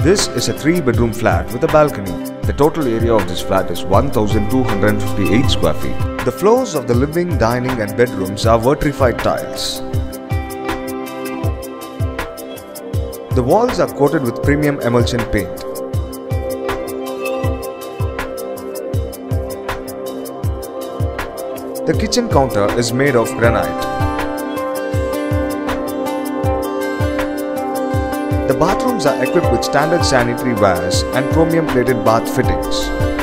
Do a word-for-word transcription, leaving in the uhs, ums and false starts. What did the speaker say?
This is a three bedroom flat with a balcony. The total area of this flat is one thousand two hundred fifty-eight square feet. The floors of the living, dining and bedrooms are vitrified tiles. The walls are coated with premium emulsion paint. The kitchen counter is made of granite. The bathrooms are equipped with standard sanitary wares and chromium plated bath fittings.